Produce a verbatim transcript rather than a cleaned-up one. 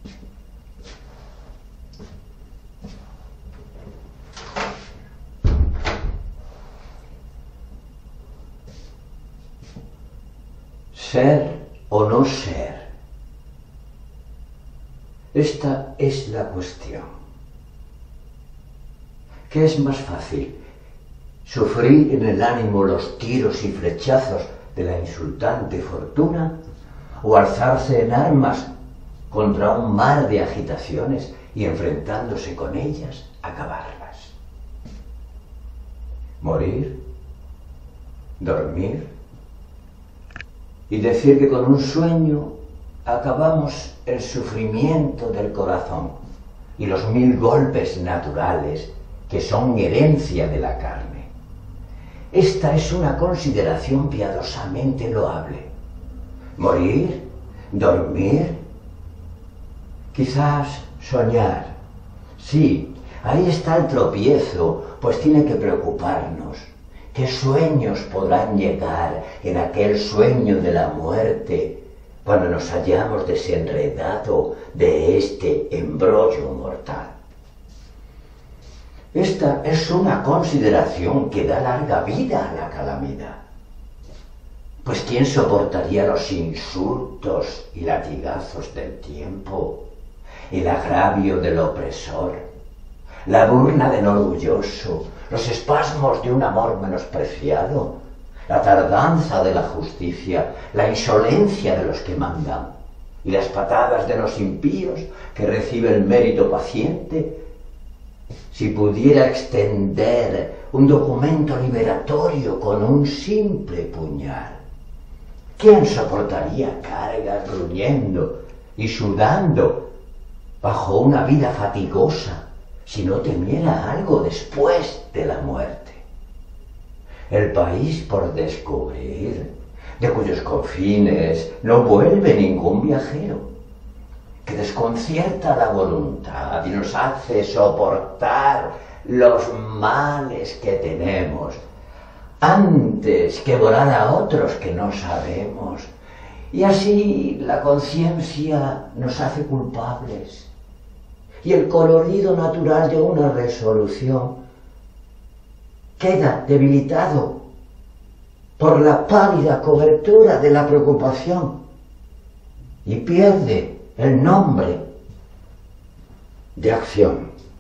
Ser o no ser. Esta es la cuestión. ¿Qué es más fácil? ¿Sufrir en el ánimo los tiros y flechazos de la insultante fortuna? ¿O alzarse en armas contra un mar de agitaciones y enfrentándose con ellas, acabarlas? ¿Morir? ¿Dormir? Y decir que con un sueño acabamos el sufrimiento del corazón y los mil golpes naturales que son herencia de la carne. Esta es una consideración piadosamente loable. ¿Morir? ¿Dormir? Quizás soñar. Sí, ahí está el tropiezo, pues tiene que preocuparnos. ¿Qué sueños podrán llegar en aquel sueño de la muerte cuando nos hayamos desenredado de este embrollo mortal? Esta es una consideración que da larga vida a la calamidad. Pues ¿quién soportaría los insultos y latigazos del tiempo, el agravio del opresor, la burla del orgulloso, los espasmos de un amor menospreciado, la tardanza de la justicia, la insolencia de los que mandan y las patadas de los impíos que recibe el mérito paciente? Si pudiera extender un documento liberatorio con un simple puñal, ¿quién soportaría cargas gruñendo y sudando bajo una vida fatigosa si no temiera algo después de la muerte? El país por descubrir, de cuyos confines no vuelve ningún viajero, que desconcierta la voluntad y nos hace soportar los males que tenemos antes que volar a otros que no sabemos, y así la conciencia nos hace culpables y el colorido natural de una resolución queda debilitado por la pálida cobertura de la preocupación y pierde el nombre de acción.